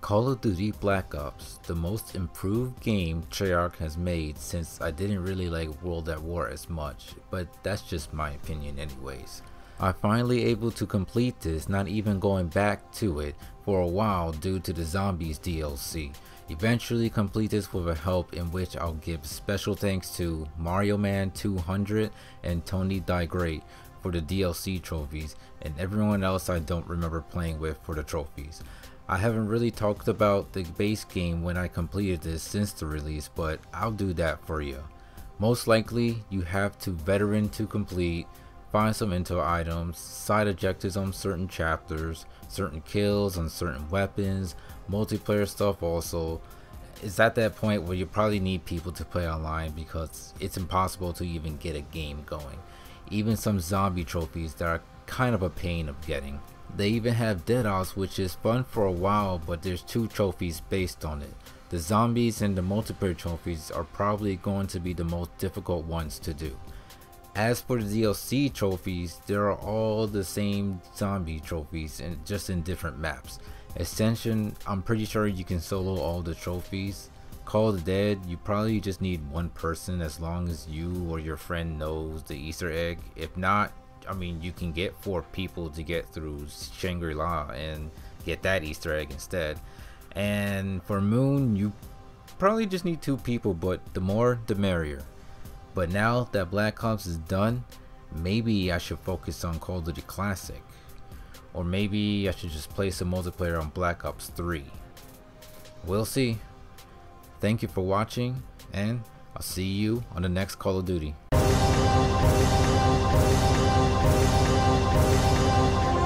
Call of Duty Black Ops, the most improved game Treyarch has made since I didn't really like World at War as much, but that's just my opinion anyways. I'm finally able to complete this, not even going back to it for a while due to the Zombies DLC. Eventually complete this with a help in which I'll give special thanks to Mario Man 200 and Tony Die Great for the DLC trophies, and everyone else I don't remember playing with for the trophies. I haven't really talked about the base game when I completed this since the release, but I'll do that for you. Most likely you have to veteran to complete, find some intel items, side objectives on certain chapters, certain kills on certain weapons, multiplayer stuff also. It's at that point where you probably need people to play online because it's impossible to even get a game going. Even some zombie trophies that are kind of a pain of getting. They even have DevOps, which is fun for a while, but there's 2 trophies based on it. The zombies and the multiplayer trophies are probably going to be the most difficult ones to do. As for the DLC trophies, they are all the same zombie trophies and just in different maps. Ascension, I'm pretty sure you can solo all the trophies. Call of the Dead, you probably just need 1 person as long as you or your friend knows the Easter egg. If not, I mean, you can get 4 people to get through Shangri-La and get that Easter egg instead. And for Moon, you probably just need 2 people, but the more the merrier. But now that Black Ops is done, maybe I should focus on Call of Duty Classic. Or maybe I should just play some multiplayer on Black Ops 3. We'll see. Thank you for watching, and I'll see you on the next Call of Duty.